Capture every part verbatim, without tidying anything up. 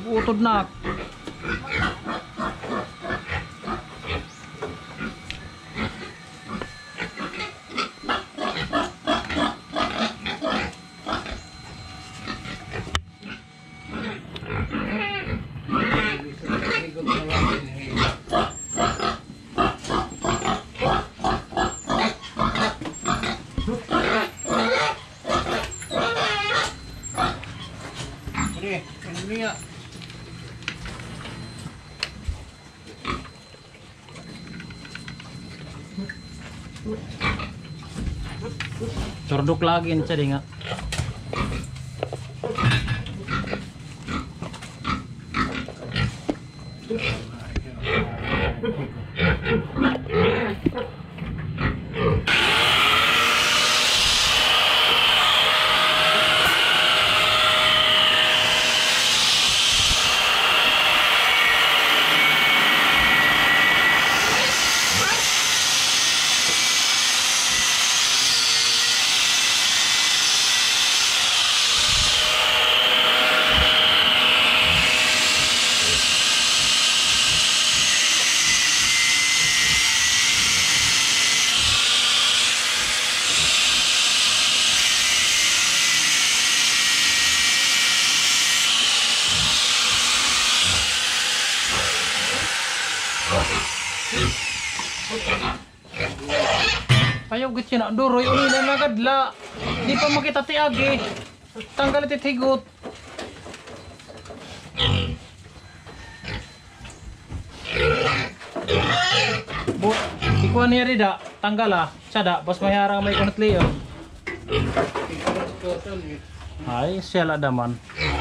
utod na. Cordok lagi ini cari nggak? Ayaw git siya na duroy uli na nagadla. Di pa makita tiagi. Tanggal iti higot. Bu, ikuha niya rida. Tanggal ah. Sada, pas may harang may kunat liyo. Ay, siya la daman.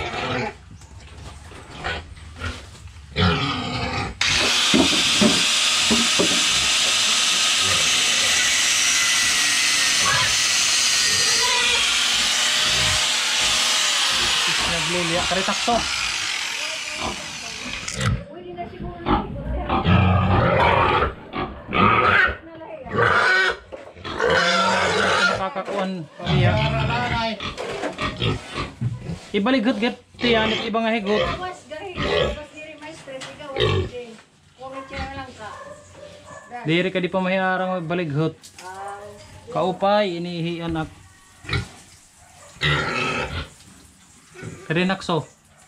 Naglilia, kari takto. Nakakakuan niya. Ibaligot get tiyan at ibang higot. Diri ka di pa mahiarang balighot. Kaupay inihi anak. Rinakso.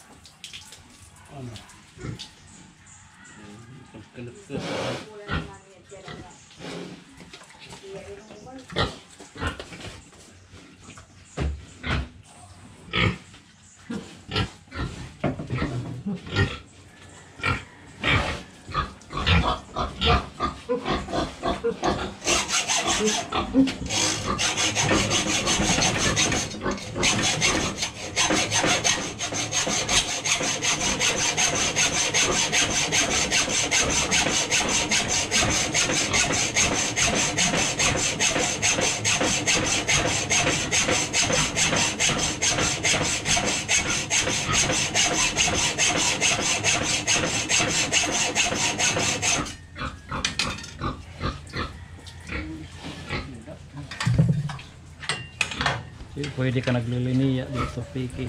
Pwede ka nagliliniya dito, Piki.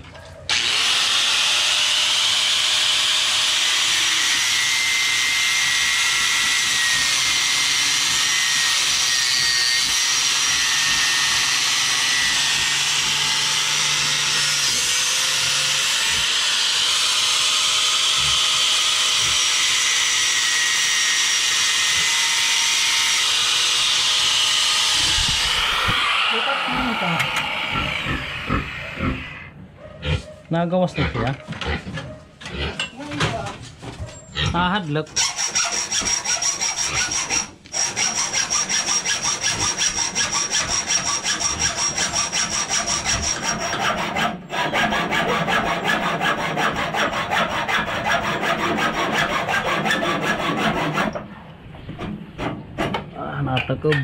Nagawas na siya. Ah, hadlok. Ah, natakob.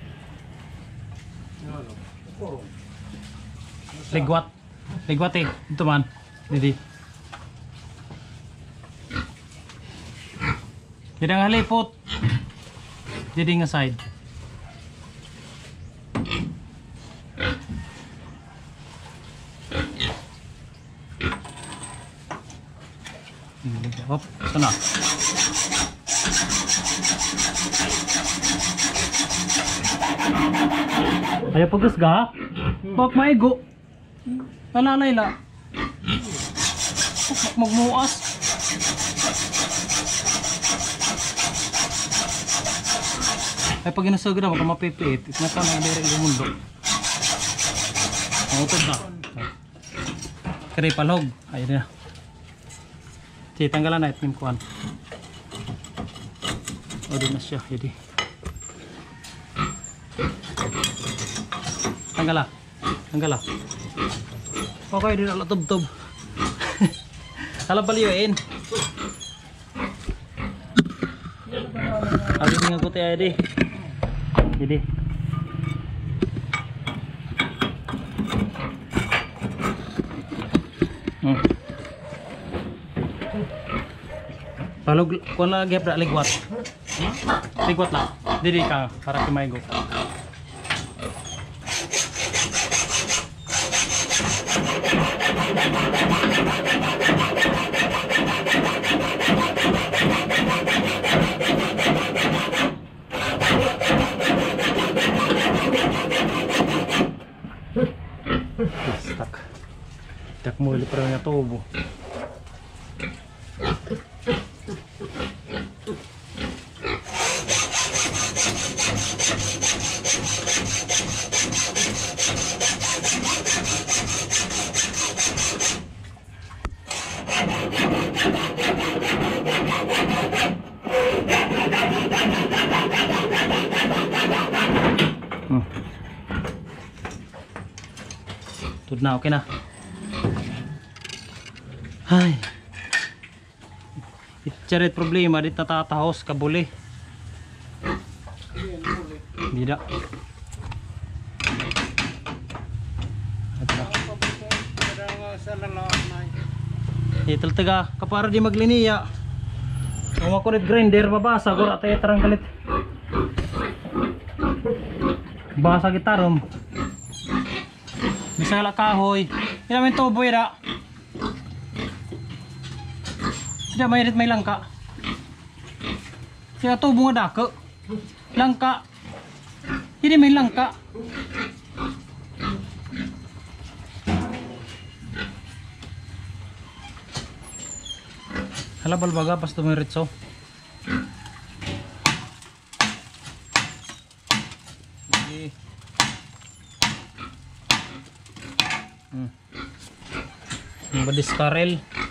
Ligwat. Ligwat eh. Ito man. Didi. Didi nga halipot. Didi nga side. Hop, sana. Ayaw pagas ga? Bak maigo. Alalay la. Magmuas. Ay pag inasagod na, baka mapipiit. Ito na ang direct yung mundo. Mangutod na. Kaya palhog. Ayun na. Sige, tanggalan na ito yung kuhan. O, doon na siya. Hindi. Tanggala. Tanggala. Okay, din ala tub-tub. Alam baliwain. Abis nga ko tayo di. Jadi. Hmm. Palog kuan lagi pra ligwat. Ligwat lah. Diri ka para kimaigo. Tak. Tak mo ili para nga tubo. Hmm. Tud na, okay na. Ay. Itcharit problema dit natatahos kabuli. Tidak. Itel tega kapara di magliniya. Ang makunit grinder mabasa gura tayo tarang kalit. Basa gitarom. Bisa la kahoy. Ila men tubo ira. Tidak mayrit may langka. Sila tubo nga dako. Langka. Hindi may langka. Hala balbaga pas tumiritso. Hmm. Badis karel.